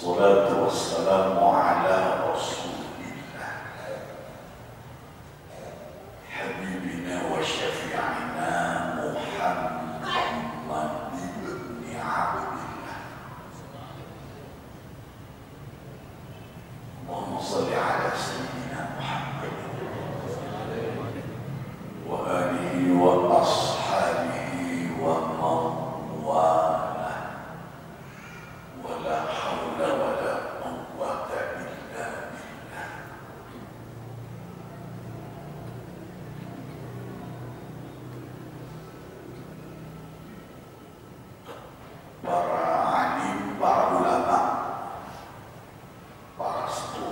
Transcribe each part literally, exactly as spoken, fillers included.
Wassalatu wassalamu ala rasulillah habibina wa syafi'ina Muhammad ibn Abdillah. Allahumma salli ala sayyidina Muhammad wa alihi wa ashabihi wa mawala. ولا حول ولا قوة إلا بالله. Para alim, para ulama, para sepuh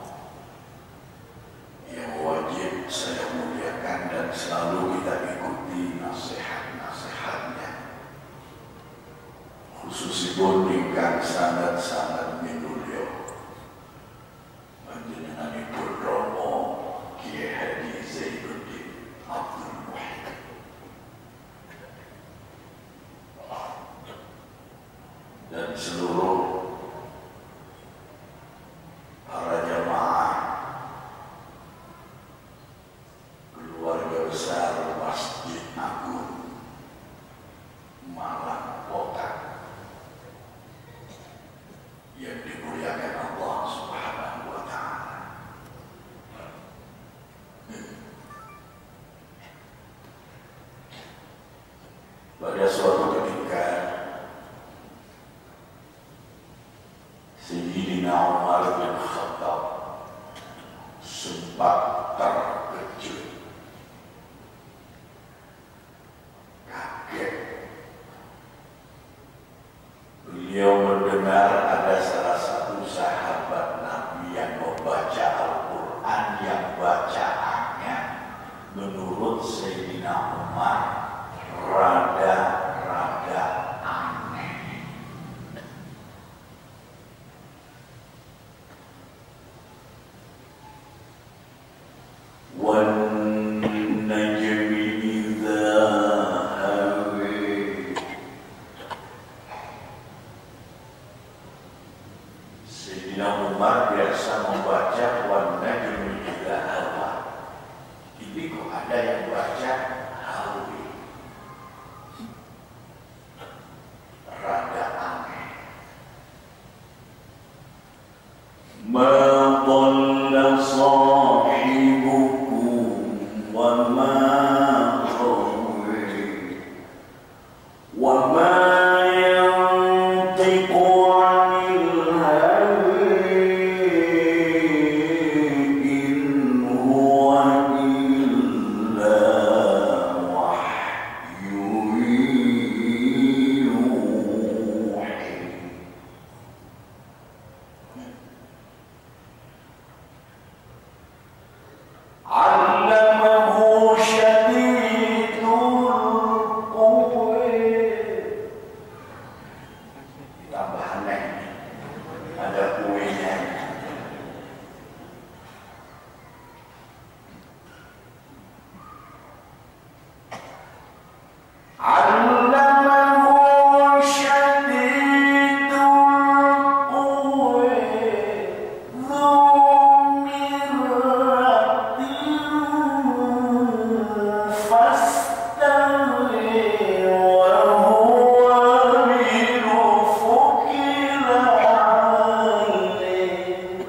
yang wajib saya muliakan dan selalu kita ikuti nasihat-nasihatnya, khususipun ingkang sangat-sangat minulya panjenenganipun Romo Kiai Haji Zainuddin Abdul Muhyiddin dan seluruh para jamaah keluarga besar Masjid Agung Malang Kota yang dimuliakan Allah Subhanahu wa ta'ala. Pada suatu ketika Sayyidina Umar bin Khattab sempat terkejut, kaget. Beliau mendengar ada salah satu sahabat Nabi yang membaca Al-Quran yang bacaannya menurut Sayyidina Umar rada-rada aneh. Wan najmi idza hawa. Sayyidina Umar biasa membaca wan najmi idza hawa. Ini kok ada yang baca hawi, rada aneh. Ma dhalla sahibukum wa ma ghawa wa ma yantiqu 'anil hawa in huwa illa wahyun yuhi. Allamahu syadidul quwa. Tambahannya ada kuenya. Allamahu syadidul quwa dzu mirratin fastawi wa huwa bil ufuqil a'la.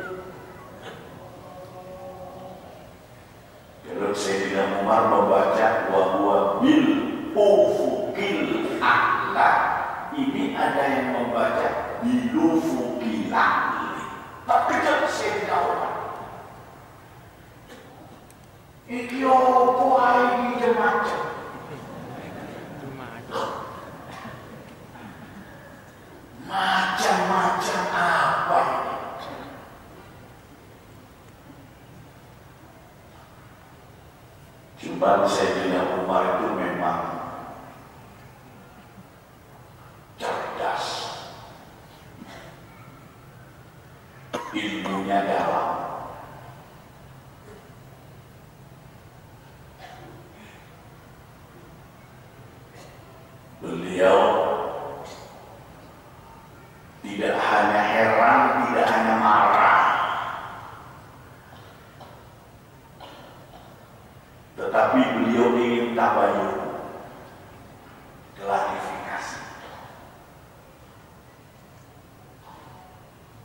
Kalau Sayyidina Umar membaca wa huwa bil ufuqil a'la, ini ada yang membaca bil ufuqil a'la. Tapi jangan Sayyidina Umar. Iki opo ae iki macam. Macam-macam apa ini? Cuma Sayyidina Umar itu memang cerdas, ilmunya dalam. Beliau tidak hanya heran,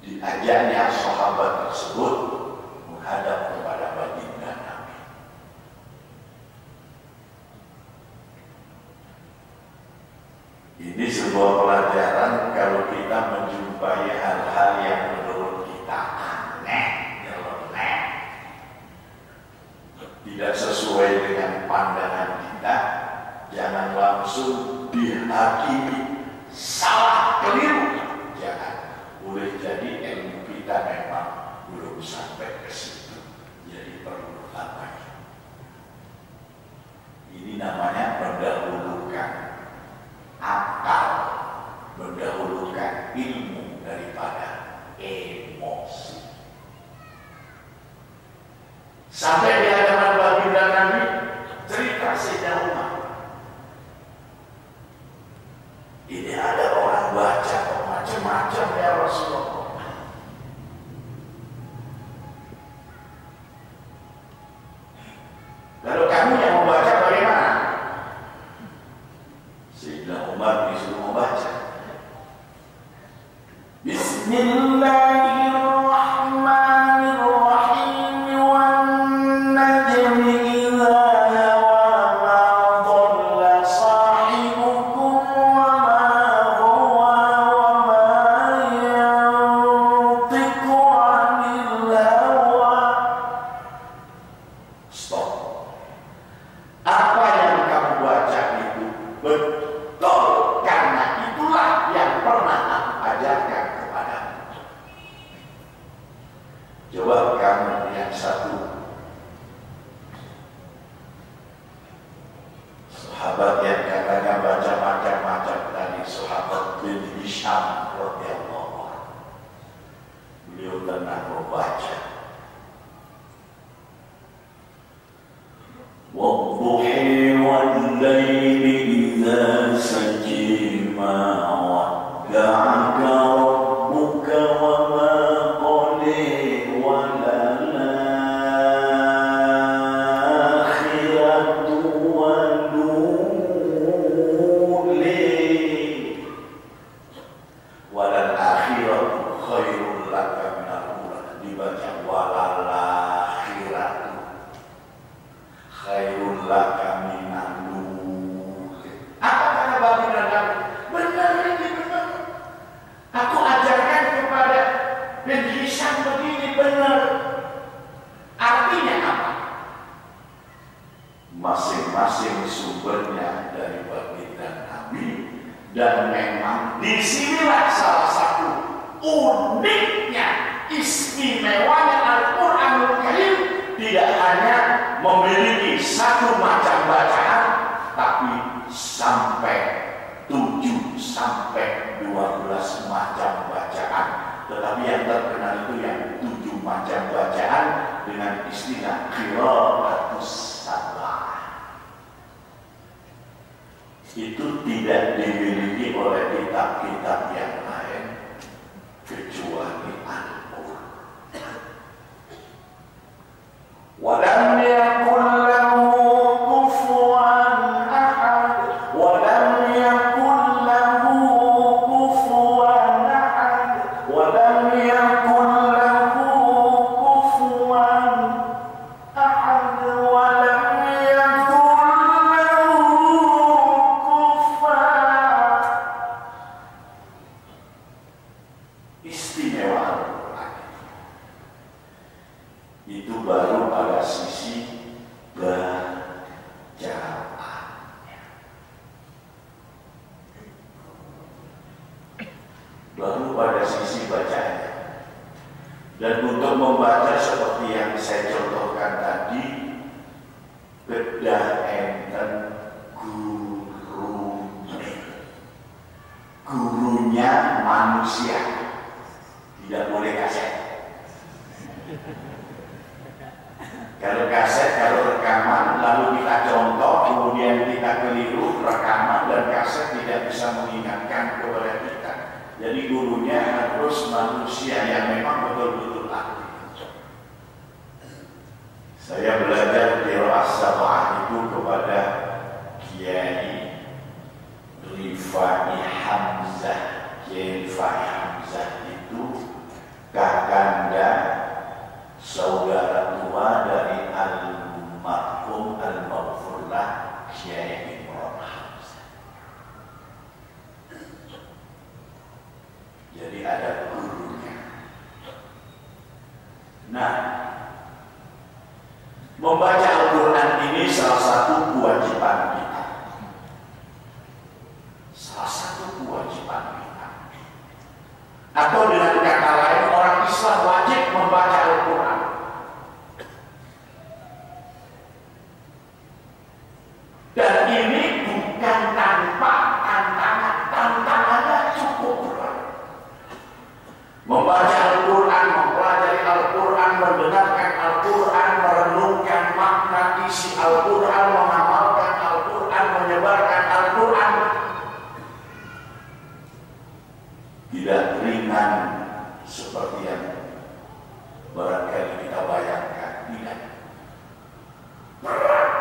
Diajaknya sahabat tersebut menghadap kepada baginda Nabi. Ini sebuah pelajaran kalau kita menjumpai hal-hal yang menurut kita aneh, nyeleneh, tidak sesuai dengan pandangan kita, jangan langsung dihakimi salah, keliru. Jangan. Boleh jadi ilmu kita memang belum sampai ke situ, jadi perlu apa? Ini namanya mendahulukan akal, mendahulukan ilmu daripada emosi. Sampai di hadapan baginda Nabi, cerita Sayyidina Umar. Ini ada orang baca macam-macam ya Rasulullah. Lalu kamu yang membaca bagaimana? Sayyidina Umar disuruh membaca. Bismillahirrahmanirrahim. Wan najmi idza hawa ma dhalla sahibukum wa ma huwa wa ma yantiqu 'anil hawa. Stop. Apa yang kamu baca itu betul, karena itulah yang pernah aku ajarkan kepadamu. Coba kamu yang satu, sahabat yang katanya baca macam-macam tadi, sahabat bin Hisham radhiyallahu anhu. Beliau pernah membaca والضحى والليل إذا سجى ما ودعك ربك وما قلى وللآخرة والأولى وللآخرة خير لك من الأولى. Dibaca walalakhirat khairul laka minan ula. Apa kata baginda Nabi? Benar ini, benar. Aku ajarkan kepada bin Hisham begini, benar. Artinya apa? Masing-masing sumbernya dari baginda Nabi, dan memang disinilah salah satu uniknya, istimewanya Al-Quranul Karim. Tidak hanya memiliki satu macam bacaan, tapi sampai tujuh sampai dua belas macam bacaan. Tetapi yang terkenal itu yang tujuh macam bacaan dengan istilah qiraatus sab'ah. Itu tidak dimiliki oleh kitab-kitab yang lain kecuali Al-Quran. Walam yakul lahu kufuwan ahad, walam yakul lahu kufuwan ahad, walam yakul lahu kufuwan ahad, walam yakul lahu kufuwan. Istimewa itu baru pada sisi bacaannya, baru pada sisi bacaannya. Dan untuk membaca seperti yang saya contohkan tadi, kedah enten gurunya, gurunya manusia, tidak boleh kaset. Kalau kaset, kalau rekaman, lalu kita contoh, kemudian kita keliru, rekaman dan kaset tidak bisa mengingatkan kepada kita. Jadi gurunya harus manusia yang memang betul-betul ahli. Saya belajar qiraah sab'ah itu kepada Kiai Rifai Hamzah. Kiai Rifai Hamzah itu Jadi ada gurunya. Nah, membaca Al-Quran ini salah satu kewajiban kita. Salah satu kewajiban kita. Atau dengan kata lain, orang Islam wajib membaca Al-Quran. Dan ini bukan tanpa tantangan. Tantangannya cukup berat. Membaca Al-Quran, mempelajari Al-Quran, mendengarkan Al-Quran, merenungkan makna isi Al-Quran, mengamalkan Al-Quran, menyebarkan Al-Quran. Tidak ringan seperti yang barangkali kita bayangkan. Tidak. Berat.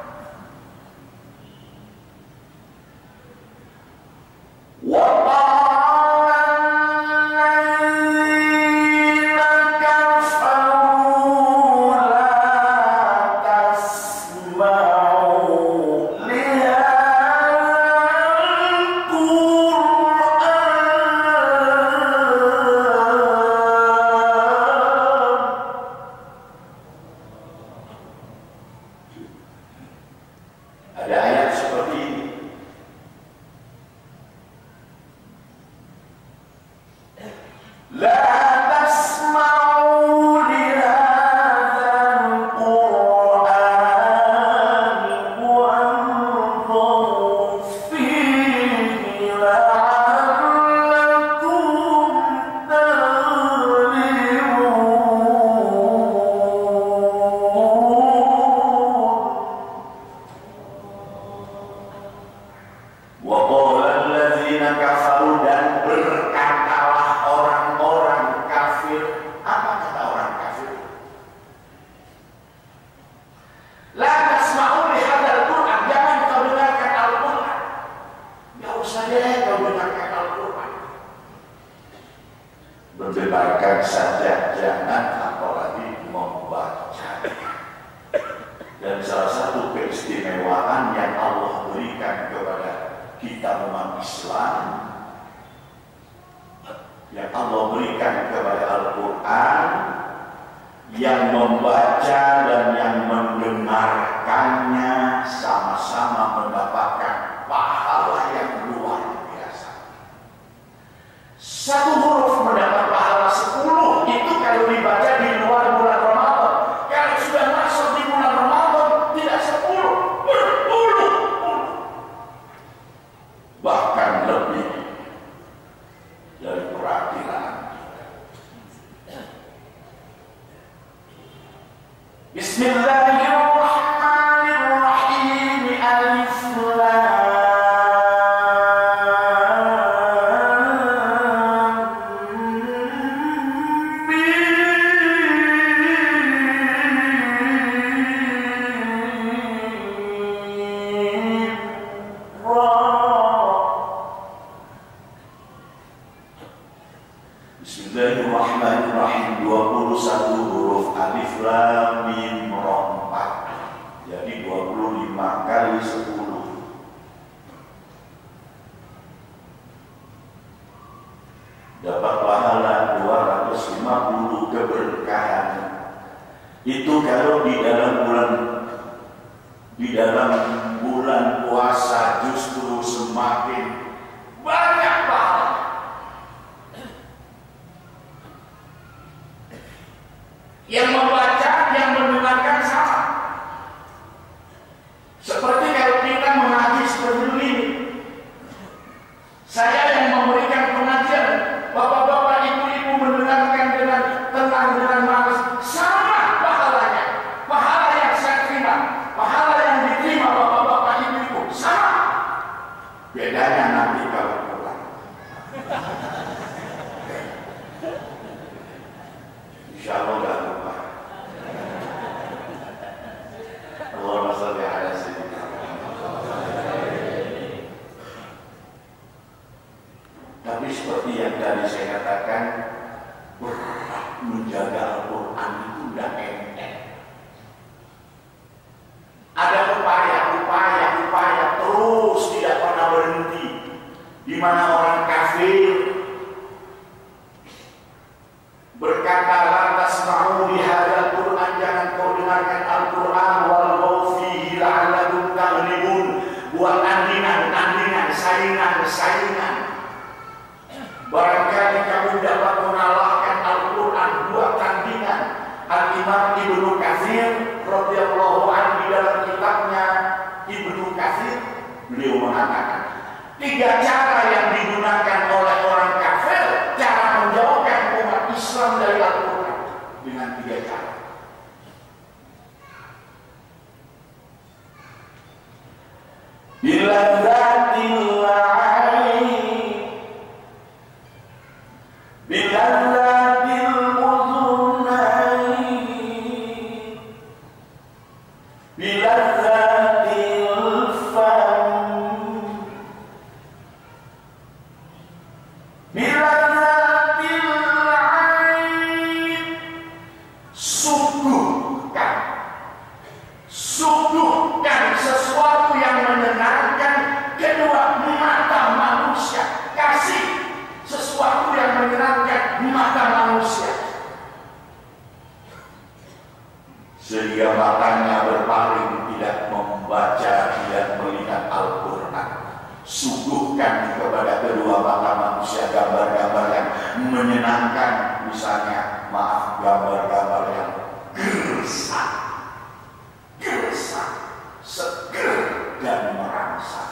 Mendengarkan saja, jangan apalagi membaca. Dan salah satu keistimewaan yang Allah berikan kepada kita umat Islam, yang Allah berikan kepada Al-Quran, yang membaca dan yang mendengarkannya sama-sama mendapatkan pahala yang luar biasa. Satu huruf mendapat pahala sepuluh, itu kalau dibaca di luar bulan Ramadan. Kalau sudah masuk di bulan Ramadan, tidak sepuluh, berpuluh, bahkan lebih dari perkiraan. Bismillahirrahmanirrahim. Alif Lam Bismillahirrahmanirrahim. Dua puluh satu huruf alif lam mim ra empat. Jadi dua puluh lima kali sepuluh. Dapat pahala dua ratus lima puluh keberkahan. Itu kalau di dalam bulan di dalam bulan puasa justru semakin banyak pahala. Yang membaca, yang mendengarkan sama. Seperti kalau kita mengaji seperti ini, saya yang memberikan pengajian, bapak-bapak, ibu-ibu mendengarkan dengan tenang, dengan malas, sama pahalanya. Pahala yang saya terima, pahala yang diterima bapak-bapak, ibu-ibu, sama. Bedanya nanti kalau pulang. Insya Allah gak lupa. Allahumma shalli ala sayyidina. Tapi seperti yang tadi saya katakan, berat menjaga Al-Quran itu tidak enteng. Ada upaya, upaya, upaya terus tidak pernah berhenti. Di mana orang kafir Katsir radhiyallahu anhu di dalam kitabnya Ibnu Katsir, beliau mengatakan tiga cara yang digunakan oleh orang kafir cara menjauhkan umat Islam dari Al-Quran dengan tiga cara. Bila zatil ain, bila zatil uzunain, bila zatil fam, bila zatil ain, suguhkan, suguhkan sesuatu yang menyenangkan kedua mata manusia, kasih sesuatu yang menyenangkan mata manusia sehingga matanya berpaling tidak membaca, tidak melihat Al-Quran. Suguhkan kepada kedua mata manusia gambar-gambar yang menyenangkan, misalnya maaf gambar-gambar yang gersang, gersang, seger dan merangsang.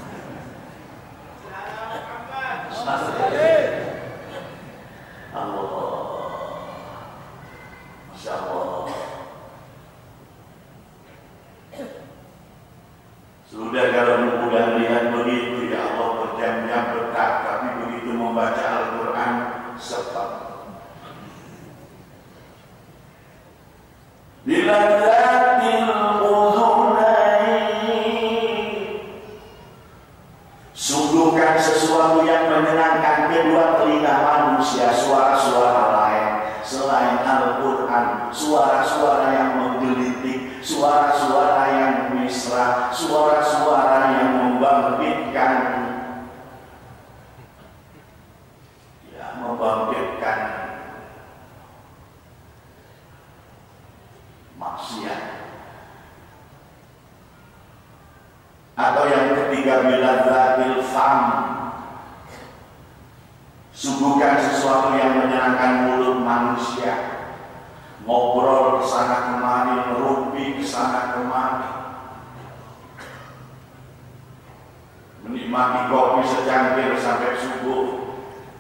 Allah, Masya Allah. Sudah kalau mudah lihat begitu ya Allah berjam-jam betah, tapi begitu membaca Al-Quran cepat. Bila zatil suguhkan sesuatu yang menyenangkan kedua telinga manusia, suara-suara lain selain Al-Quran, suara-suara yang menggelitik, suara-suara yang mesra, suara-suara yang membangkitkan, ya membangkitkan maksiat. Atau yang ketiga, biladzatil fam, suguhkan sesuatu yang menyenangkan mulut manusia, ngobrol kesana kemari, merumpi kesana kemari, menikmati kopi secangkir sampai subuh,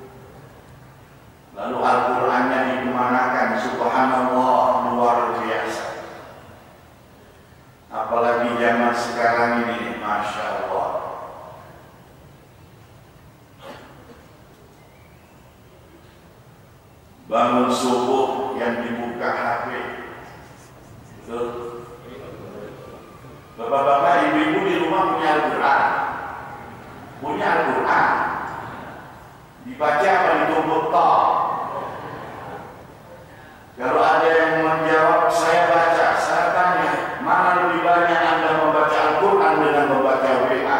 lalu Al-Qurannya dikemanakan. Subhanallah, luar biasa. Apalagi zaman sekarang ini, Masya Allah. Bangun subuh yang dibuka H P. Betul? Bapak-bapak, ibu-ibu di rumah punya Al-Quran? Punya Al-Quran? Dibaca apa ditumpuk toh? Kalau ada yang menjawab, saya baca, saya tanya, mana lebih banyak Anda membaca Al-Quran dengan membaca W A?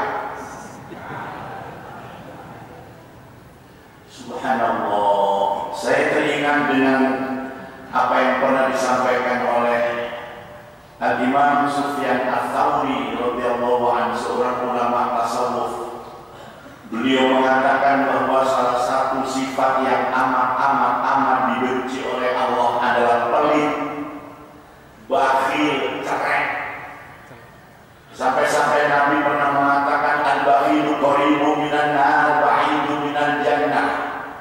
Subhanallah. Saya teringat dengan apa yang pernah disampaikan oleh Al-Imam Sufyan Ats-Tsauri radhiyallahu anhu, seorang ulama tasawuf. Beliau mengatakan bahwa salah satu sifat yang amat-amat amat dibenci oleh Allah adalah pelit, bakhil, cerek. Sampai-sampai Nabi pernah mengatakan al-bakhilu qaribu minan nar, ba'idu minal jannah.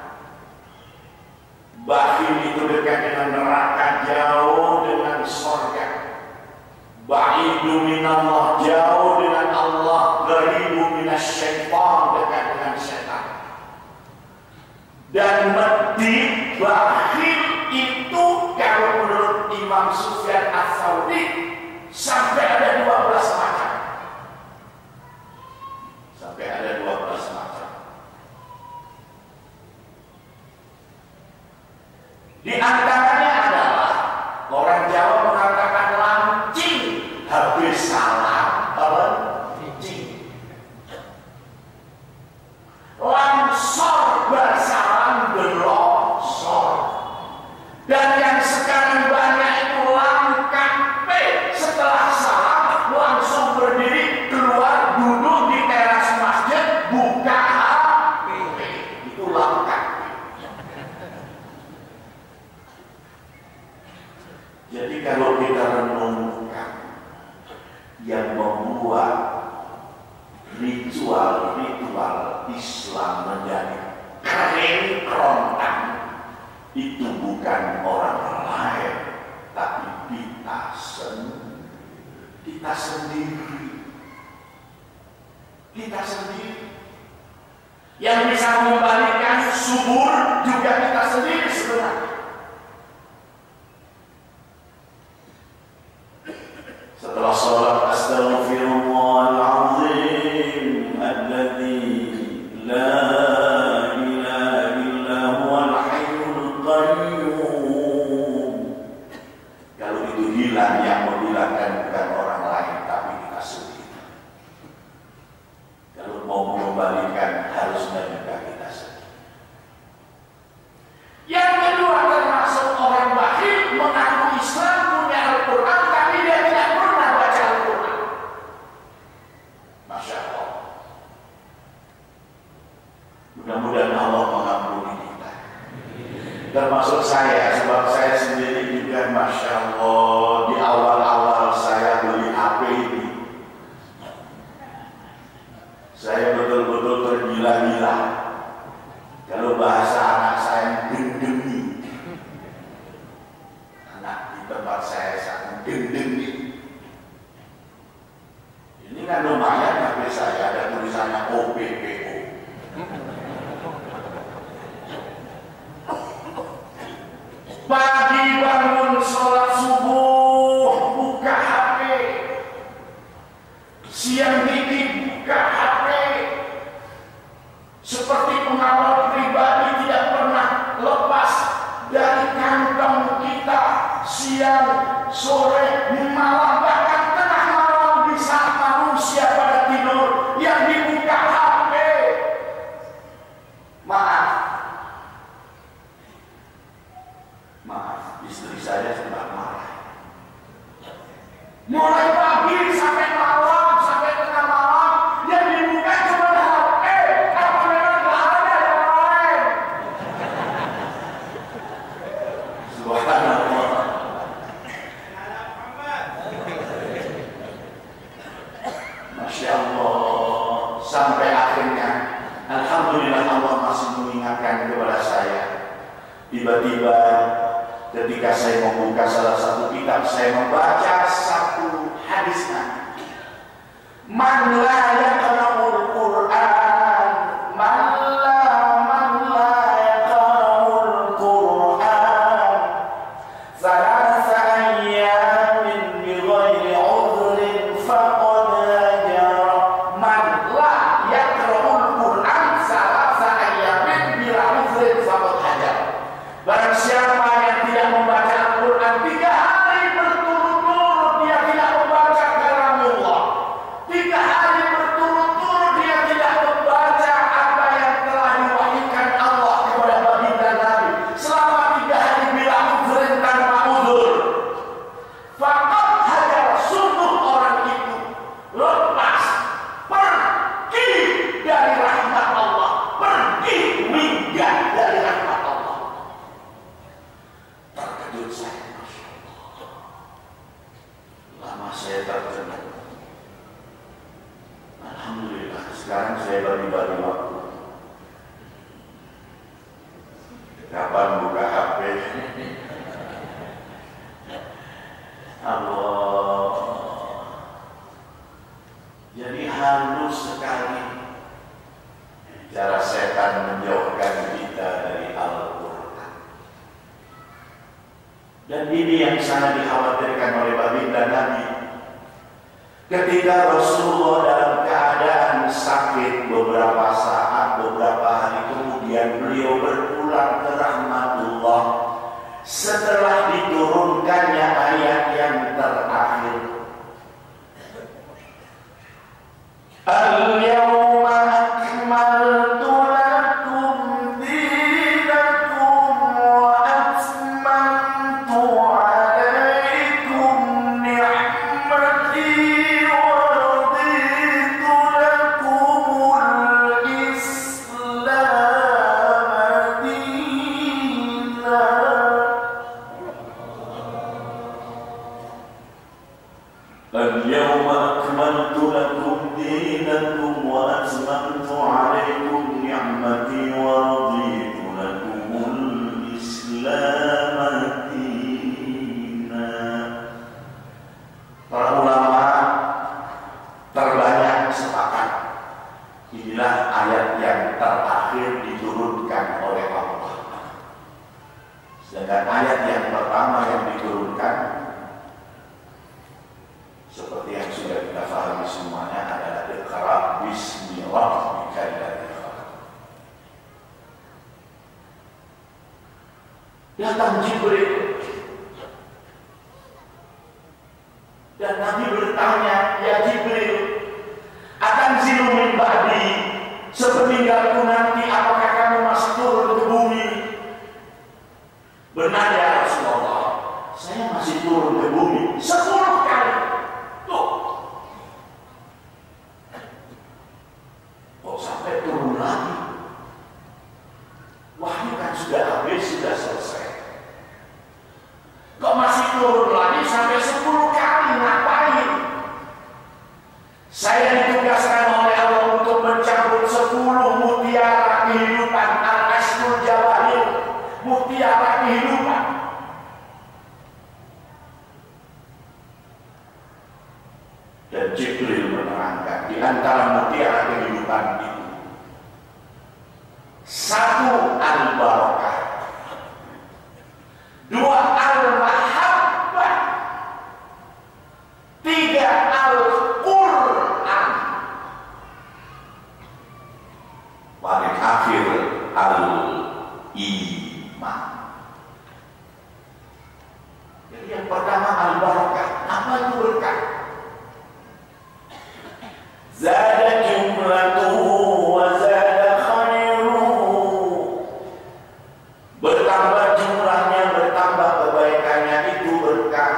Bakhil itu dekat dengan neraka, jauh dengan surga. Ba'idu minallah, jauh dengan Allah. Qaribu minasyaitan, dekat dengan setan. Dan medit, bakhil itu kalau menurut Imam Sufyan Ats-Tsauri sampai ada dua belas macam. Sampai ada dua belas macam. Di antaranya adalah orang Jawa mengatakan lancing, habis salam lancing. Langsor bersalam berlosor. Dan yang sekarang banyak itu langkah P, setelah salam langsung berdiri keluar duduk di teras masjid buka H P. Itu langkah. Jadi kalau kita itu bukan orang lain, tapi kita sendiri. Kita sendiri. Kita sendiri. Yang bisa mengembalikan subur juga kita sendiri sebenarnya. Setelah sholat astaghfirullahal azim alladzi la ilaha illa huwal hayyul qayyum. Kalau itu hilang, yang menghilangkan bukan orang lain tapi kita sendiri. Kalau mau mengembalikan harusnya juga kita sendiri. Yang kedua, termasuk orang bakhil mengaku Islam, punya Al-Quran, tapi dia tidak pernah baca Al-Quran. Masya Allah. Mudah-mudahan Allah mengampuni kita. Termasuk saya, sebab saya sendiri juga Masya Allah, di awal-awal saya beli H P ini, saya betul-betul tergila-gila. Kalau bahasa anak saya gendemi, anak di tempat saya sangat gendemi. Ini kan lumayan H P saya, ada tulisannya O P P O. Pagi bangun sholat subuh buka H P, siang dikit buka H P, seperti pengawal pribadi tidak pernah lepas dari kantong kita. Siang, sore, malam, bahkan tengah malam di saat manusia pada tidur yang dibuka H P. Maaf, maaf, istri saya sudah marah. Mulai pagi sampai malam, sampai tengah malam, yang dibuka cuma H P. Apa memang gak ada yang lain? Subhanallah. Masya Allah. Sampai akhirnya alhamdulillah Allah masih mengingatkan kepada saya. Tiba-tiba ketika saya membuka salah satu kitab, saya membaca satu hadis Nabi. Man la yaqra'ul Qur'an, man la man la yaqra'ul Qur'an, thalatha ayyamin bi ghairi 'udhrin faqad hajara. Man la yaqra'ul Qur'an, thalatha ayyamin bi ghairi 'udhrin faqad hajara. Barang siapa yang tidak membaca Al-Quran tiga hari berturut-turut, dia tidak membaca kalamullah. Tiga hari berturut-turut dia tidak membaca apa yang telah diwahyukan Allah kepada baginda Nabi. Selama tiga hari bila uzrin tanpa uzur, faqad hajar, sungguh orang itu lepas, pergi dari rahmat Allah, pergi minggat dari rahmat Allah. Terkejut saya, Masya Allah. Lama saya terkejut. Alhamdulillah, sekarang saya bagi-bagi waktu. Kapan buka H P? Allah. Jadi halus sekali cara setan menjauhkan kita dari Al-Quran. Dan ini yang sangat dikhawatirkan oleh baginda Nabi. Ketika Rasulullah dalam keadaan sakit beberapa saat, beberapa hari kemudian beliau berpulang ke rahmatullah setelah diturunkannya ayat yang terakhir. Al-yawma akmaltu lakum dinakum wa atmamtu alaikum ni'mati wa raditu lakumul Islam dinan. Al-yawma akmaltu lakum dinakum wa atmamtu alaikum ni'mati wa raditu lakumul Islam Sedangkan ayat yang pertama yang diturunkan seperti yang sudah kita pahami semuanya adalah Iqra bismi rabbikal ladzi khalaq. Datang Jibril dan Nabi bertanya, ya Jibril, akan zilu min ba'di, sepeninggalku nanti apakah kamu masih turun ke bumi? Benar ya Rasulullah, saya masih turun ke bumi sepuluh kali. Tuh, kok sampai turun lagi? Wahyu kan sudah habis, sudah selesai. Kok masih turun lagi sampai sepuluh kali? Ngapain? Saya ditugaskan oleh Allah untuk mencabut sepuluh mutiara kehidupan, al-asnul jawahir, mutiara kehidupan. Dan Jibril menerangkan di antara mutiara kehidupan itu, satu al-barakah, dua al-mahabbah, tiga al-Qur'an, paling akhir al-iman. Jadi yang pertama al-barakah. Apa itu berkah? Zada jumlatuhu wa zada khairuhu. Bertambah jumlahnya, bertambah kebaikannya, itu berkah.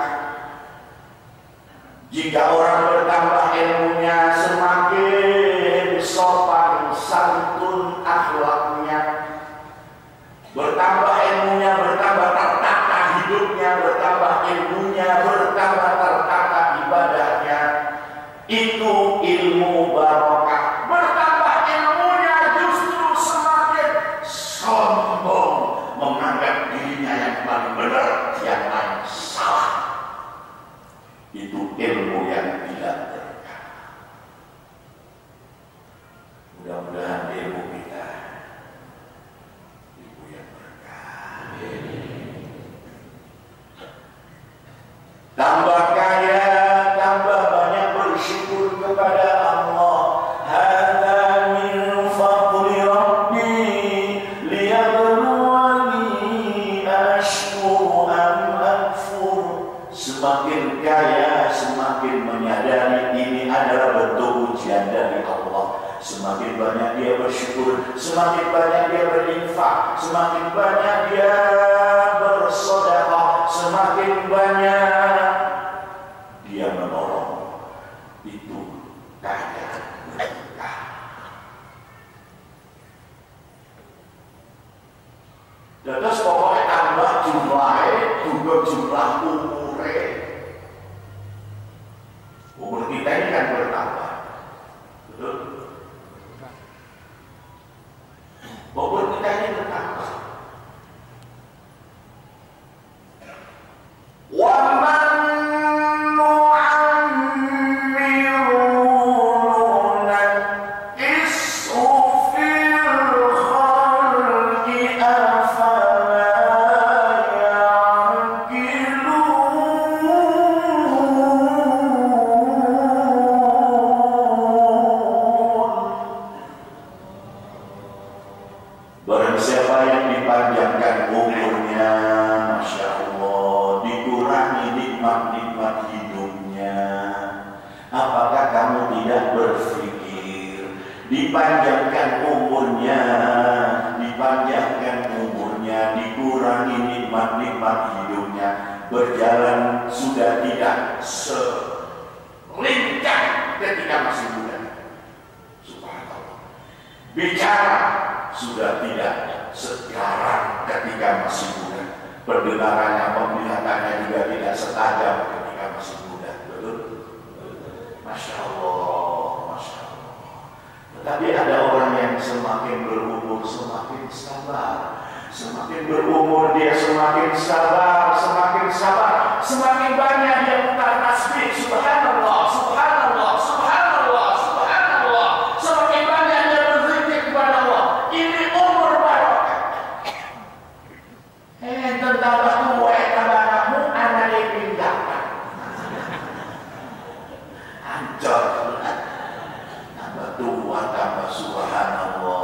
Jika orang bertambah ilmunya, semakin sopan santun akhlaknya. Bertambah ilmunya, bertambah tertata hidupnya, bertambah ilmunya, bertambah tertata ibadahnya. Itu ilmu barokah. Bertambah ilmunya justru semakin sombong, menganggap dirinya yang paling benar, yang lain salah. Itu ilmu yang tidak berkah. Mudah-mudahan ilmu kita ilmu yang berkah. Tambah kaya, tambah banyak bersyukur kepada Allah. Hadza min fadli rabbi liyabluwani ashkuru am akfur. Semakin kaya, semakin menyadari ini adalah bentuk ujian dari Allah. Semakin banyak dia bersyukur, semakin banyak dia berinfak, semakin banyak dia bersedekah, semakin banyak dia menolong. Itu kaya berkah. Terus pokoknya tambah jumlahnya, juga jumlah umurnya. Umur kita ini kan bertambah, betul? Umur kita ini bertambah. Waman barang siapa yang dipanjangkan umurnya, Masya Allah, dikurangi nikmat-nikmat hidupnya, apakah kamu tidak berpikir dipanjangkan umurnya, dipanjangkan umurnya, dikurangi nikmat-nikmat hidupnya, berjalan sudah tidak selincah ketika masih muda. Subhanallah. Bicara sudah tidak segarang ketika masih muda. Pendengarannya, penglihatannya juga tidak setajam ketika masih muda. Betul? Masya Allah, Masya Allah. Tetapi ada orang yang semakin berumur semakin sabar. Semakin berumur dia semakin sabar, semakin sabar, semakin banyak dia putar tasbih. Subhanallah, subhanallah, subhanallah, subhanallah. Semakin banyak dia berzikir kepada Allah. Ini umur barokah. Eh, sinten tambah tuwek tambah kamu anane pindhahan. Ancor. Tambah tua tambah subhanallah.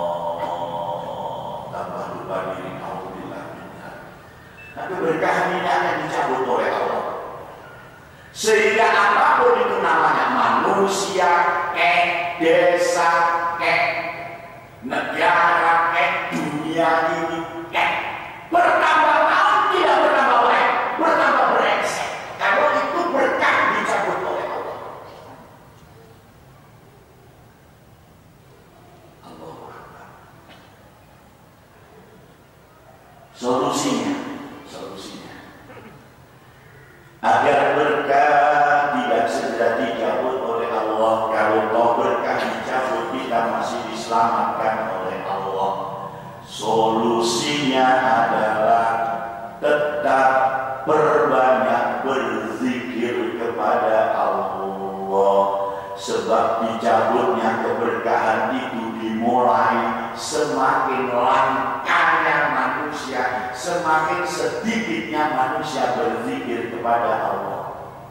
Tambah lupa diri naudzubillah. Tapi berkah ini akan dicabut oleh Allah. Sehingga apapun itu namanya manusia, kek, desa, kek, negara, kek, dunia ini, kek, bertambah tahun tidak bertambah baik, bertambah brengsek. Kalau itu berkah dicabut oleh Allah. Allah Akbar. Solusinya, solusinya agar berkah tidak segera dicabut oleh Allah. Kalau toh berkah dicabut, kita masih diselamatkan oleh Allah. Solusinya adalah tetap perbanyak berzikir kepada Allah. Sebab dicabutnya keberkahan itu dimulai semakin langkahnya manusia, semakin sedikitnya manusia berzikir kepada Allah.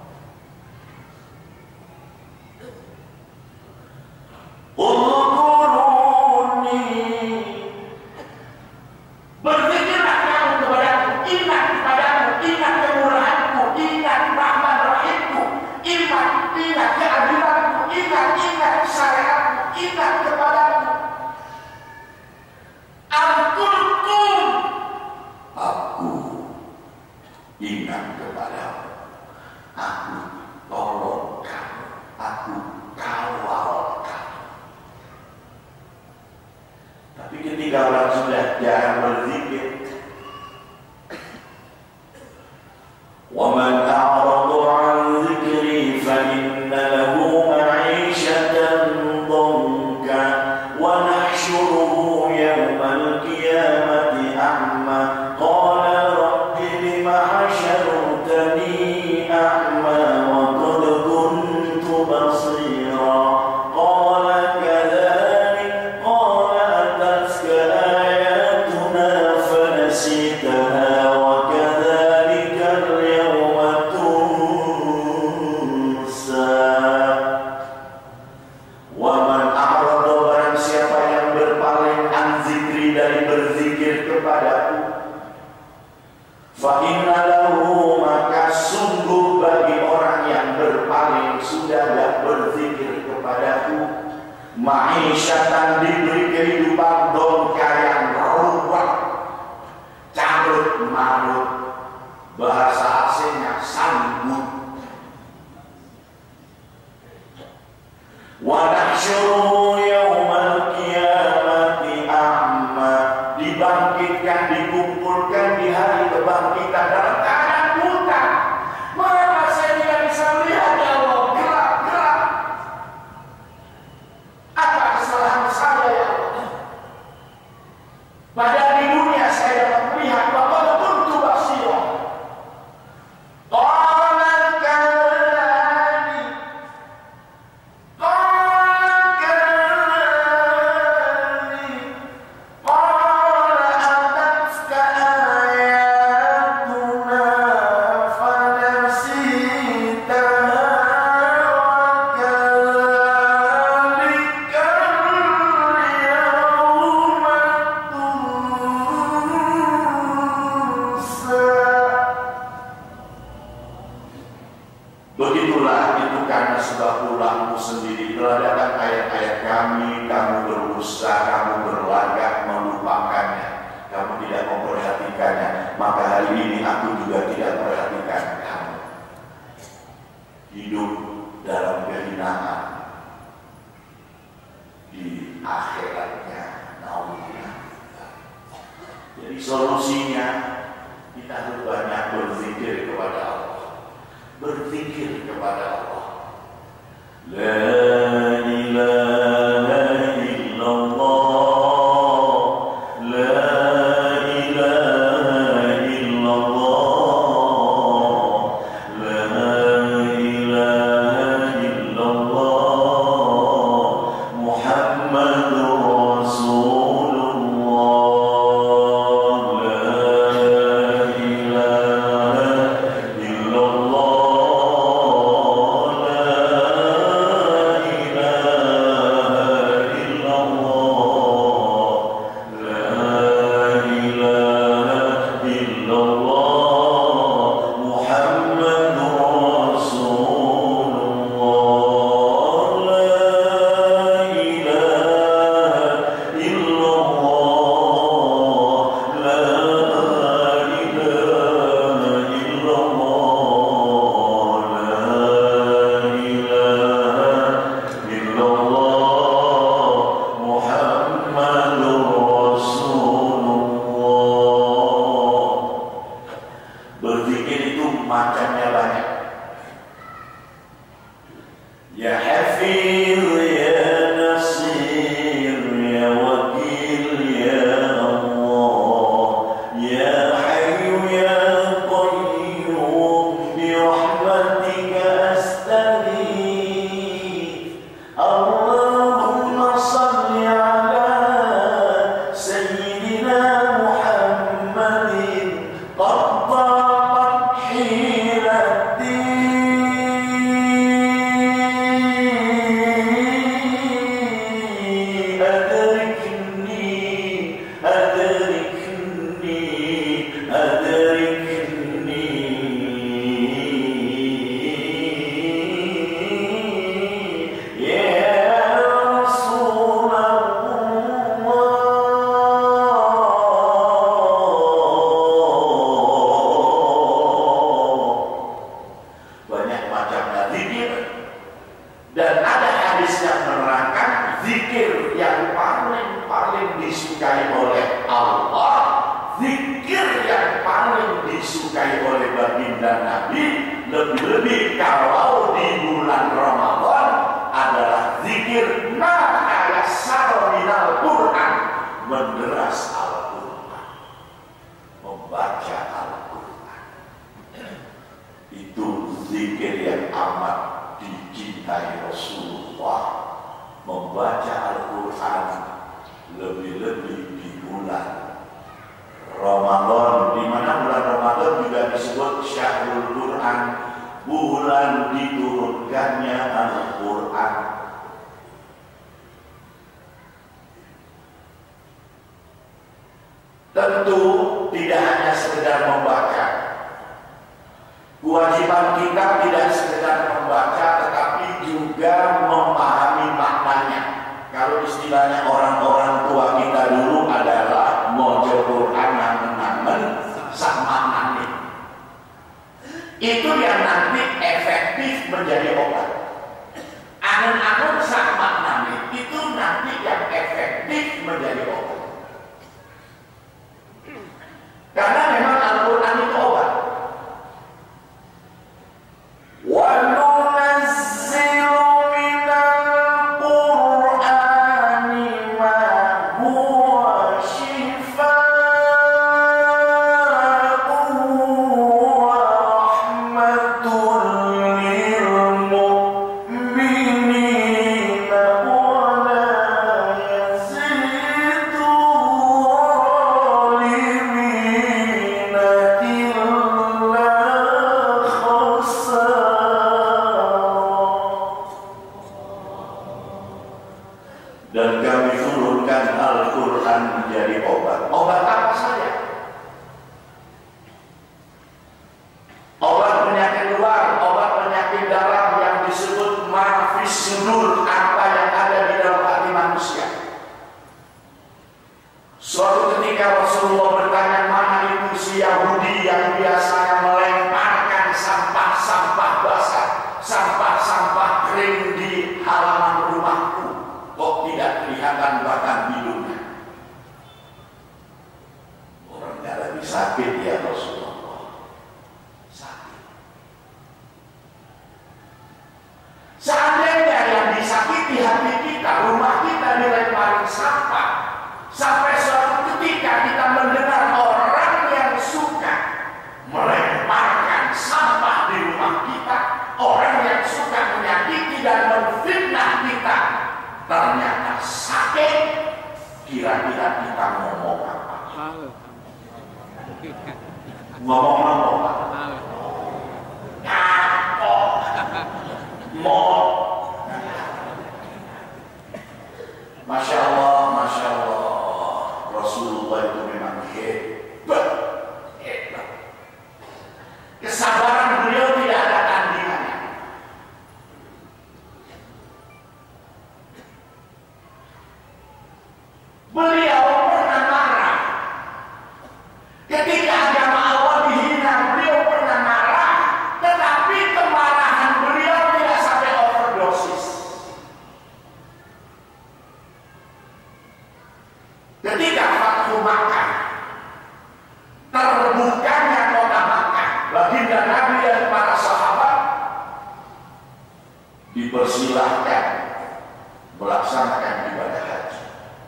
Udhkuruni, berzikirlah kamu kepadaku, ingat kepadaku, ingat kemurahanku, ingat rahmat rahimku, ingat, ingat keadilanku, ingat, ingat syariatku, ingat kepadaku. Al-Qur'an, aku ingat kepadamu, aku tolong kamu, aku kawal kamu. Tapi ketika orang sudah jarang berzikir, وَمَنْ أَعْرَضَ عَنْ ذِكْرِي فَإِنَّ لَهُ مَعِيشَةً ضَنكًا وَنَحْشُرُهُ يَوْمَ الْقِيَامَةِ أَعْمَى قَالَ رَبِّ لِمَ حَشَرْتَنِي أَعْمَى وَقَدْ كُنْتُ بَصِيرًا قَالَ كَذَلِكَ قَالَ أَتَتْكَ آيَاتُنَا فَنَسِيتَهَا وَكَذَلِكَ الْيَوْمَ تُنْسَى. وَمَنْ أَعْرَضَ, barang siapa yang berpaling an zikri, dari berzikir kepadaku, fa inna lahu, maka sungguh bagi orang yang berpaling sudah tidak berzikir kepadaku, ma'isyatan, diberi kehidupan dongka yang ruwet, carut marut, bahasa aslinya sanggup. Wa nahsyuruhu yaumal qiyamati a'ma, dibangkitkan, dikumpulkan di hari kebangkitan dalam keadaan buta. Mengapa saya tidak bisa melihat, ya Allah? Gerak-gerak. Apa kesalahan saya, ya Allah? Padahal di dunia saya dapat melihat bahwa kuntu basira. Qala kadzalik, qala kadzalik, qala atatka ayatuna fanasitaha wa kadzalika al-yawma tunsa. Begitulah itu karena sebab ulangmu sendiri telah datang ayat-ayat kami, kamu berusaha, kamu berlagak melupakannya, kamu tidak memperhatikannya, maka hari ini aku juga tidak perhatikan kamu. Hidup dalam kehinaan di akhiratnya, naudzubillah. Jadi solusinya kita harus banyak berzikir kepada Allah. Berzikir kepada Allah. La ilaha illallah, la ilaha illallah, la ilaha illallah, Muhammadur Rasulullah, la Tentu tidak hanya sekedar membaca. Kewajiban kita tidak sekedar membaca, tetapi juga memahami maknanya. Kalau istilahnya orang-orang tua kita dulu adalah mojo Quran namen-namen sak maknane. Itu yang nanti efektif menjadi obat. Angen-angen sak maknane itu nanti yang efektif menjadi obat. Karena memang Al-Quran itu obat. Wa nunazzilu minal Qur'ani ma huwa shifaa'un wa rahmatun lil mu'minina wa la yazidu dan kami turunkan Al-Quran menjadi obat. Obat apa saja? Obat penyakit luar, obat penyakit dalam yang disebut mafis sudur, apa yang ada di dalam hati manusia. Suatu ketika Rasulullah bertanya, mana itu si Yahudi yang biasanya melemparkan sampah-sampah basah, sampah-sampah kering di halaman rumahku, kok tidak kelihatan batang hidungnya? Orang gak lagi sakit ya Rasulullah. Sakit. Seandainya yang disakiti hati kita, rumah kita dilemparin sampah, sampai suatu ketika kita mendengar orang yang suka melemparkan sampah di rumah kita, orang yang suka menyakiti dan menfitnah kita, ternyata sakit, kira-kira kita ngomong apa? Ngomong apa? Kapok, mau. Masya Allah, Masya Allah, Rasulullah itu memang hebat, hebat. Kesabaran beliau tidak ada tandingannya. Beliau pernah marah ketika agama Allah dihina. Beliau pernah marah, tetapi kemarahan beliau tidak sampai overdosis. Ketika Fathu Makkah, terbukanya kota Makkah, baginda Nabi dan para sahabat dipersilahkan melaksanakan ibadah haji.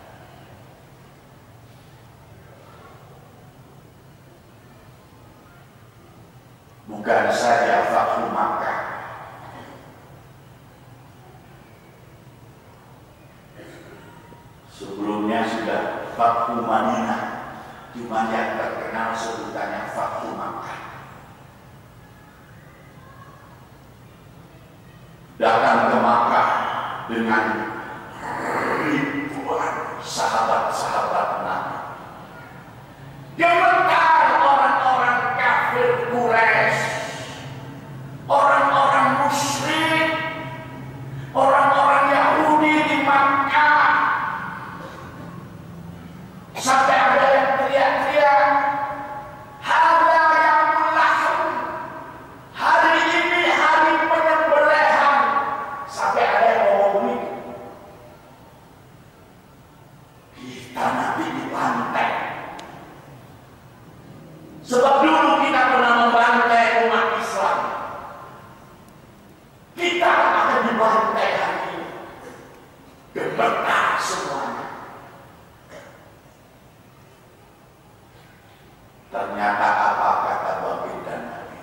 Bukan saja Fathu Makkah, sebelumnya sudah Fathu Madinah, cuma yang terkenal sebutannya Fathu Makkah. Datang ke Makkah dengan ribuan sahabat-sahabat Nabi. Gemetar orang-orang Sebab dulu kita pernah membantai umat Islam. Kita akan dibantai hari ini. Gemetar semuanya. Ternyata apa kata baginda Nabi?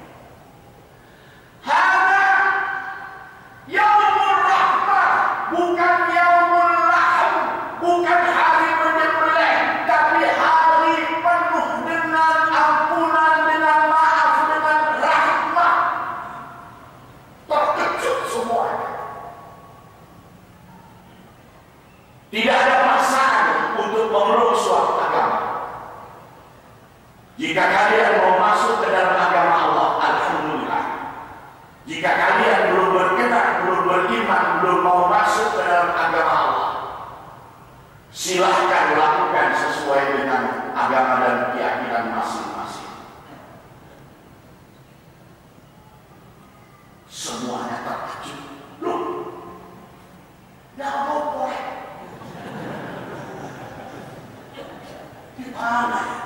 Hada yaumur rahmah, bukan yaumul lahm, bukan hari menyembelih, tapi hari penuh dengan ampunan, dengan maaf, dengan rahmat. Terkejut semuanya. Tidak ada paksaan untuk memeluk suatu agama. Jika kalian mau masuk ke dalam agama Allah, alhamdulillah. Jika kalian belum berkenan, belum beriman, belum mau masuk ke dalam agama Allah, silahkan lakukan sesuai dengan agama dan keyakinan masing-masing. Semuanya terkejut. Loh, nggak mau boleh. Di mana ya?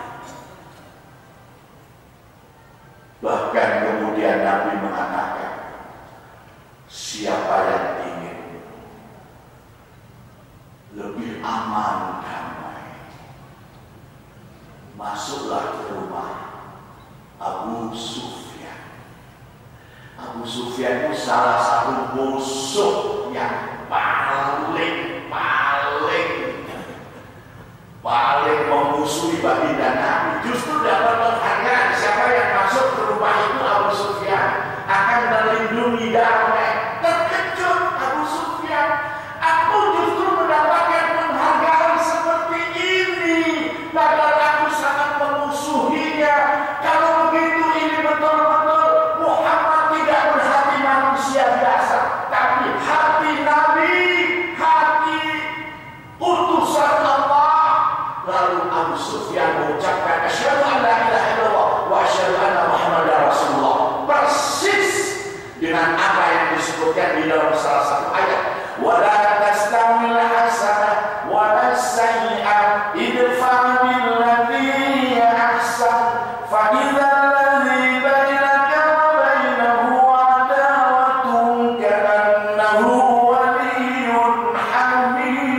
Bahkan kemudian Nabi mengatakan, siapa yang ingin lebih aman damai, masuklah ke rumah Abu Sufyan. Abu Sufyan itu salah satu musuh yang paling paling paling memusuhi baginda Nabi. Justru dapat penghargaan. Siapa yang masuk ke rumah itu Abu Sufyan akan melindungi damai. Terkejut Abu Sufyan, aku justru mendapatkan penghargaan seperti ini, padahal aku sangat memusuhinya. Kalau begitu ini betul-betul Muhammad tidak berhati manusia biasa, tapi hati Nabi, hati utusan Allah. Lalu Abu Sufyan mengucapkan asyhadu an la ilaha illallah wa asyhadu anna Muhammadar Rasulullah, persis dengan apa yang disebutkan di dalam salah satu ayat, wala tastawil hasanah wala sayyi'ah idfa' billati hiya ahsan fa idzal ladzi bainaka wa bainahu adawatun ka'annahu waliyyun hamim.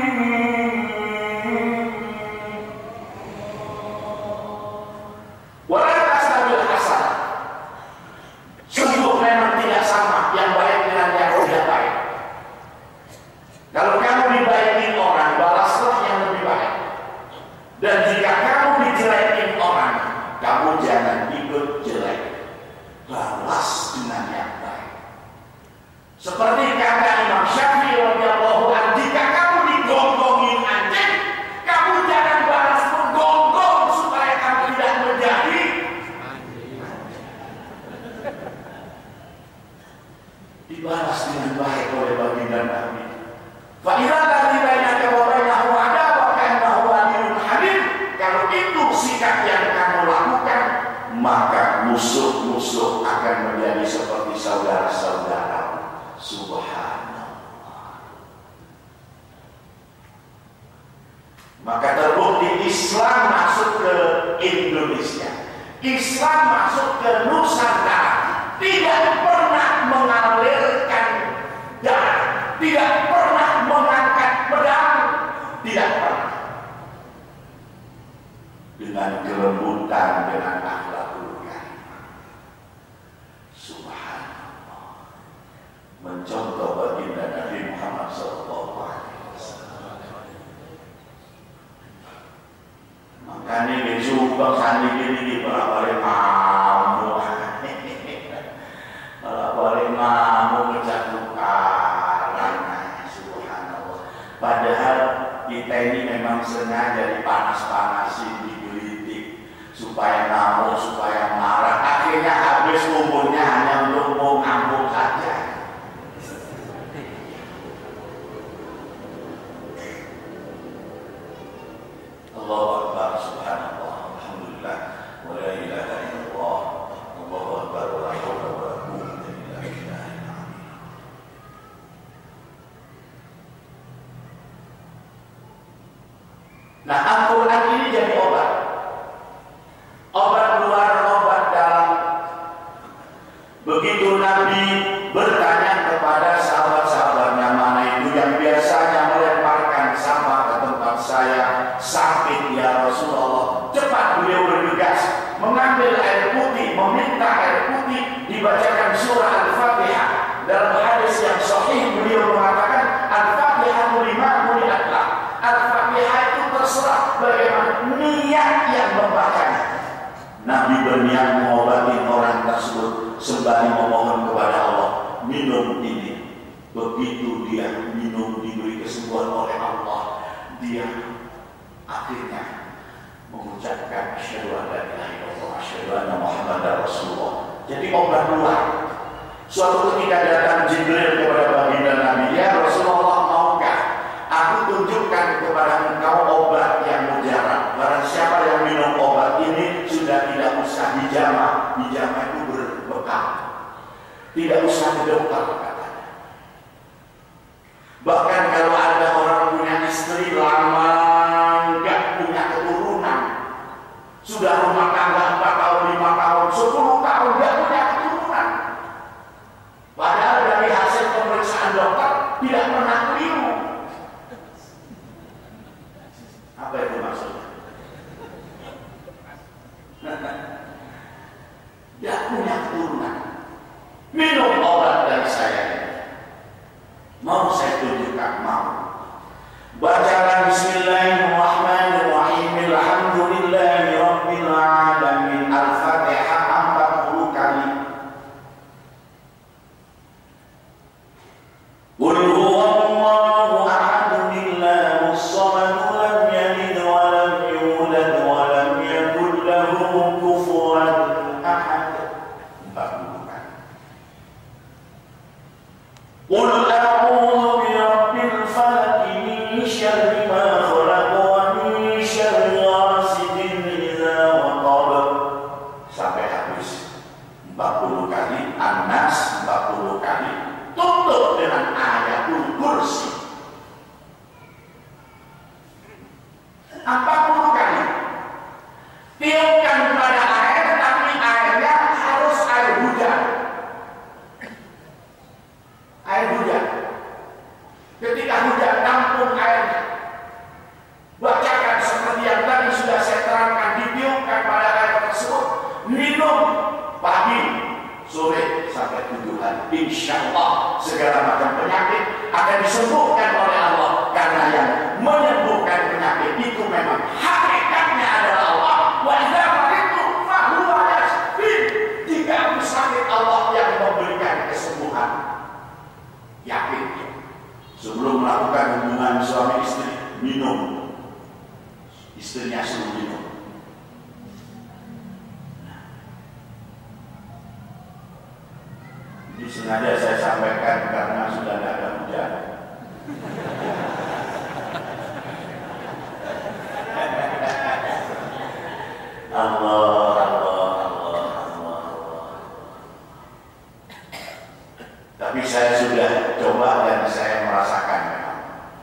Wala tastabil hasanah. Sungguh memang tidak sama yang baik dengan yang tidak baik. Kalau kamu dibaiki orang, balaslah yang lebih baik. Dan jika kamu dijelekin orang, kamu jangan ikut jelek. Balas dengan yang baik. Seperti kata Imam Syafi'i radhiyallahu anhu, jika kamu digonggongin anjing, kamu jangan balas menggonggong supaya kamu tidak menjadi dibalas dengan baik oleh baginda Nabi. Fa idza ladzi bainaka wa bainahu adawah ka'annahu waliyyun hamim. Kalau itu sikap yang kamu lakukan, maka musuh-musuh akan menjadi seperti saudara-saudara. Subhanallah. Maka terbukti Islam masuk ke Indonesia, Islam masuk ke Nusantara, tidak pernah mengalirkan darah, tidak pernah mengangkat pedang, tidak pernah. Dengan kelembutan, dengan akhlakul karimah. Subhanallah. Mencontoh baginda Nabi Muhammad sallallahu alaihi wasallam. Makanya besok sandi gini berapa lima malah boleh mau menjatuhkan. Subhanallah. Padahal kita ini memang sengaja dipanas-panasin, digelitik supaya nama bukti dibacakan surah Al-Fatihah. Dalam hadis yang sahih beliau mengatakan Al-Fatihah lima muliatlah. Al-Fatihah itu terserah bagaimana niat yang membacanya. Nabi berniat mengobati orang tersebut sembari memohon kepada Allah, minum ini. Begitu dia minum diberi kesembuhan oleh Allah, dia akhirnya mengucapkan asyhadu an la ilaha illallah wa asyhadu anna muhammadar rasulullah. Jadi obat luar. Suatu ketika datang Jibril kepada baginda Nabi, ya Rasulullah, maukah aku tunjukkan kepada engkau obat yang mujarab. Barang siapa yang minum obat ini sudah tidak usah hijamah. Hijamah itu berbekal, tidak usah ke dokter katanya. Bahkan kalau ada orang punya istri lama nggak punya keturunan, sudah rumah tangga empat tahun, lima tahun, sepuluh tahun nggak punya keturunan, padahal dari hasil pemeriksaan dokter tidak pernah keliru. Apa itu maksudnya? Tidak punya keturunan, minum obat dari saya. Mau saya tunjukkan? Mau. Bacalah Bismillahirrahmanirrahim, Alhamdulillahi Rabbil Alamin, Al-Fatihah empat puluh kali. Qul huwallahu ahad, Allahus samad, lam yalid wa lam yulad wa lam yakul lahu kufuwan ahad. empat puluh kali. Qul a'udzu birabbil falaq min syarri ma khalaq wa min syarri ghasidin idza waqab. Sampai habis empat puluh kali. An-Nas empat puluh kali. Tutup dengan ayatul kursi empat puluh kali. Tiupkan pada air, tapi airnya harus air hujan. Air hujan. Ketika hujan, tampung airnya. Bacakan seperti yang tadi sudah saya terangkan, ditiupkan pada air tersebut. Minum pagi, sore, sampai tujuh hari. Insya Allah segala macam penyakit akan disembuhkan oleh Allah. Karena yang menyembuhkan penyakit itu memang hakikatnya adalah Allah. Wa idza maridtu fa huwa yashfin. Jika aku sakit, Allah yang memberikan kesembuhan. Yakin. Sebelum melakukan hubungan suami istri, minum. Istrinya suruh minum. Ini sengaja saya sampaikan karena sudah tidak ada hujan. Allah, Allah, Allah, Allah, Allah. Tapi saya sudah coba dan saya merasakan memang.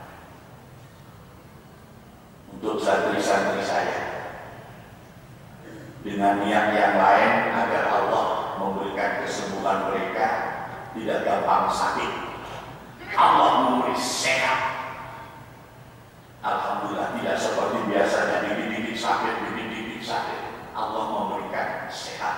Untuk santri-santri saya, dengan niat yang lain agar Allah memberikan kesembuhan mereka, tidak gampang sakit. Allah memberi sehat. Alhamdulillah, tidak seperti biasanya dikit-dikit sakit, dikit-dikit sakit. Allah memberikan sehat.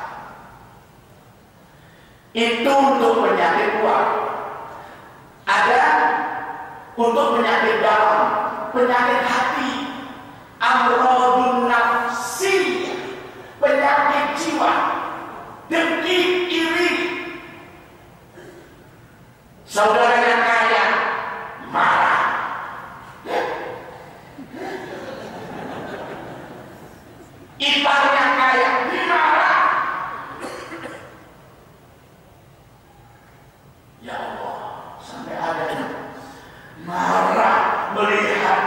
Itu untuk penyakit luar. Ada untuk penyakit dalam, penyakit hati, amrodun nafsi, penyakit jiwa, dengki, iri. Saudaranya kaya, marah. Iparnya kaya, marah. Ya Allah, sampai ada yang marah melihat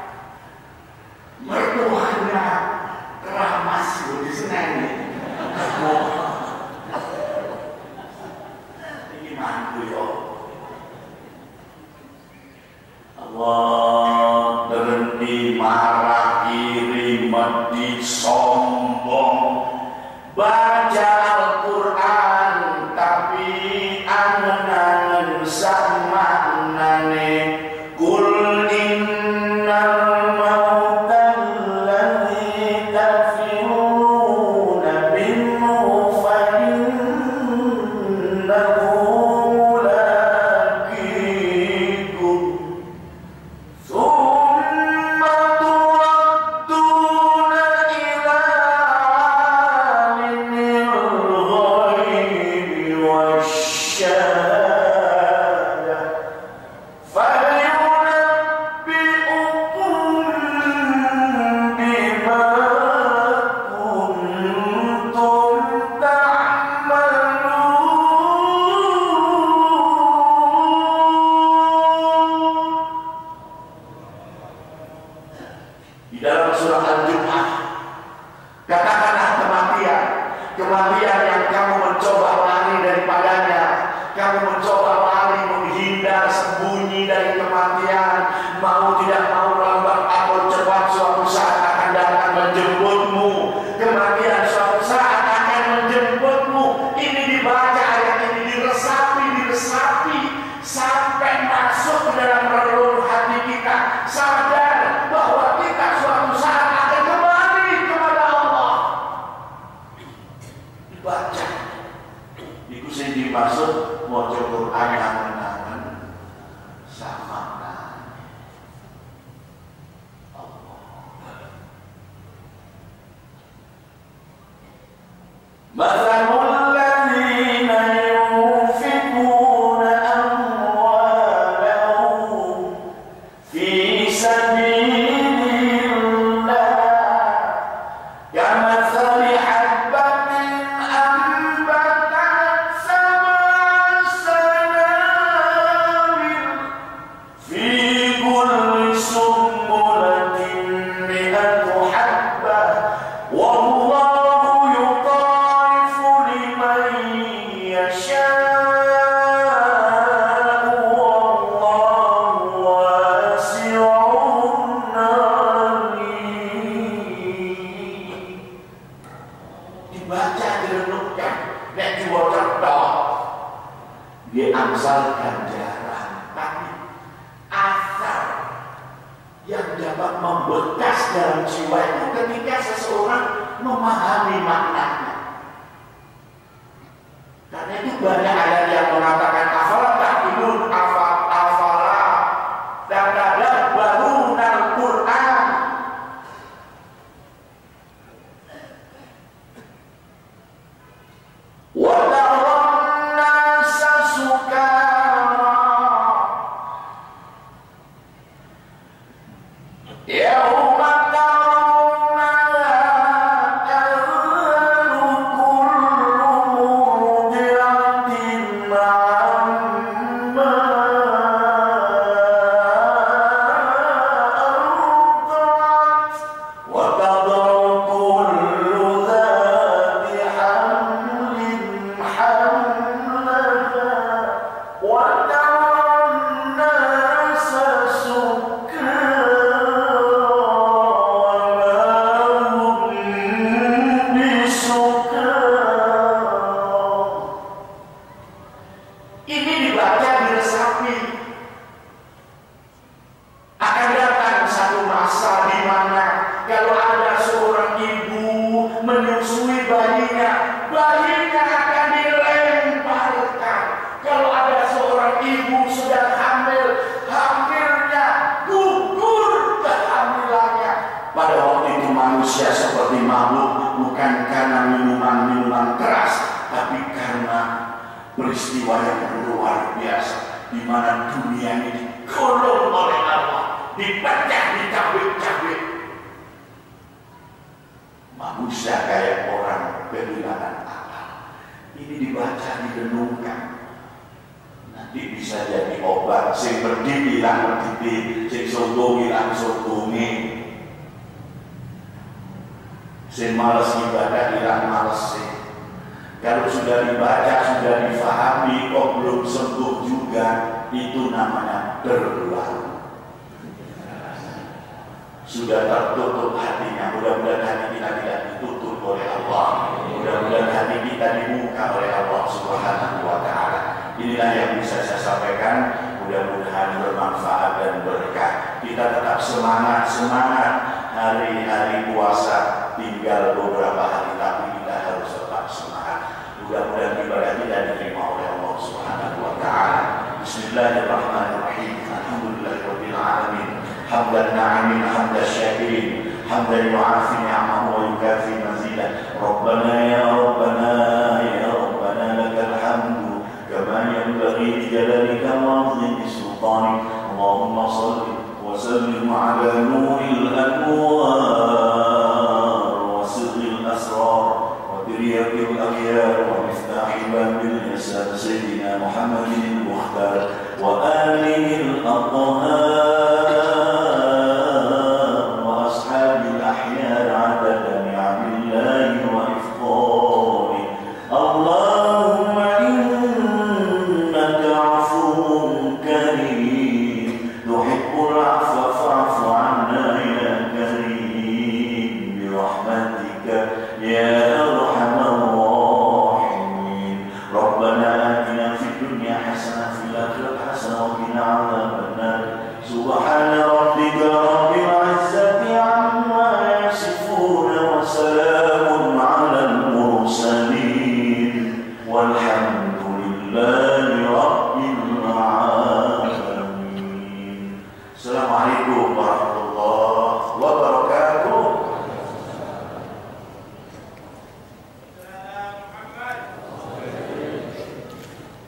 mertuanya keramas di Senen. Ini mantu ya Allah, berhenti marah, iri, medit, sombong. Baca Al-Quran tapi angen-angen sama nane. Kul innal mautal ladzi tafiruna minhu fa kematian yang kamu mencoba lari daripadanya, kamu mencoba lari menghindar sembunyi dari kematian, mau tidak mau lambat atau cepat suatu saat akan datang menjemputmu. Kematian suatu saat akan menjemputmu. Ini dibaca ayat ini, diresapi, diresapi sampai masuk ke dalam relung hati kita, sadar bahwa kita suatu saat akan kembali kepada Allah. Dibaca, itu sing dimaksud maca Quran angen-angen sama Allah. Mathalul ladzina yunfiquna amwalahum fi sabilillah kamathali habbatin ambatat sab'a sanabil fi kulli sumbulatin mi'atu habbah wallahu yudha'ifu liman yasha'u wallahu wasi'un alim. Dibaca, direnungkan, nek diwaca tok dia amsal ganjaran, tapi asar yang dapat membekas dalam jiwa itu ketika seseorang memahami maknanya. Karena itu banyak ayat yang mengatakan afala ta'qilun, afa- afala tadabbarunal Qur'an. Wa taran nasa sukara yauma tarawnaha tadhhalu kullu murdi'atin amma arda'at wa tad'u kullu dhati hamlin hamlaha wa taran nasa sukara wa ma hum bisukara. Ini dibaca, diresapi. Akan datang satu masa di mana kalau ada seorang ibu menyusui bayinya, bayinya akan dilemparkan. Kalau ada seorang ibu sedang hamil, hamilnya gugur kehamilannya. Pada waktu itu manusia seperti makhluk, bukan karena minuman-minuman keras, tapi karena peristiwa yang luar biasa di mana dunia ini digolong oleh Allah, dipecah, dicabik-cabik. Manusia kayak orang kehilangan akal. Ini dibaca, direnungkan, nanti bisa jadi obat. Sing berdiri hilang berdiri, sing sombong hilang sombongi, sing males ibadah hilang males. Kalau sudah dibaca, sudah difahami, kok belum sembuh juga, itu namanya terlalu. Sudah tertutup hatinya. Mudah-mudahan hati kita tidak ditutup oleh Allah. Mudah-mudahan hati kita dibuka oleh Allah Subhanahu wa Ta'ala. Inilah yang bisa saya sampaikan. Mudah-mudahan bermanfaat dan berkah. Kita tetap semangat, semangat. Hari-hari puasa tinggal beberapa hari, tapi kita harus tetap semangat. Mudah-mudahan ibadah kita diterima oleh Allah Subhanahu wa Ta'ala. Bismillahirrahmanirrahim. Alhamdulillahirabbil alamin. Hamdan na'amin, hamdan syakirin, hamdan yu'afi ni'amahu wa yukafi mazidah. Rabbana ya Rabbana ya Rabbana lakal hamdu kama yanbaghi li jalalika wa 'azimi sultanik. Allahumma shalli wa sallim ala nuril anwar wa sirril asrar wa tiryakil aghyar wa miftahi babil yasar sayyidina Muhammadin al-Mukhtar wa alihi al-athhar wa ashabil ahyar 'adada ni'amillahi wa ifqarihi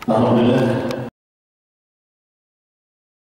Alhamdulillah.